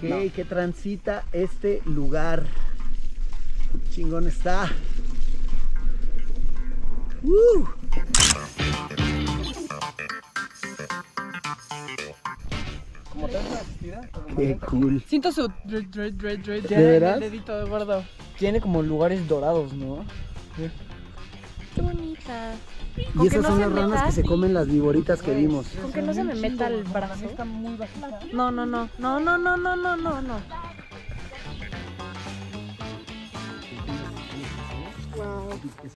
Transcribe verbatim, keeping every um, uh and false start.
no. Que transita este lugar. Chingón está. Uh. ¿Cómo te has asistida? Qué cool. Siento su dre, dre, dre, dre, ¿De veras? el dedito de gordo. Tiene como lugares dorados, ¿no? Qué bonita. Y esas son las ranas que se comen las viboritas que vimos. Con que no se me meta el brazo. No, no, no, no, no, no, no, no, no, no. Wow.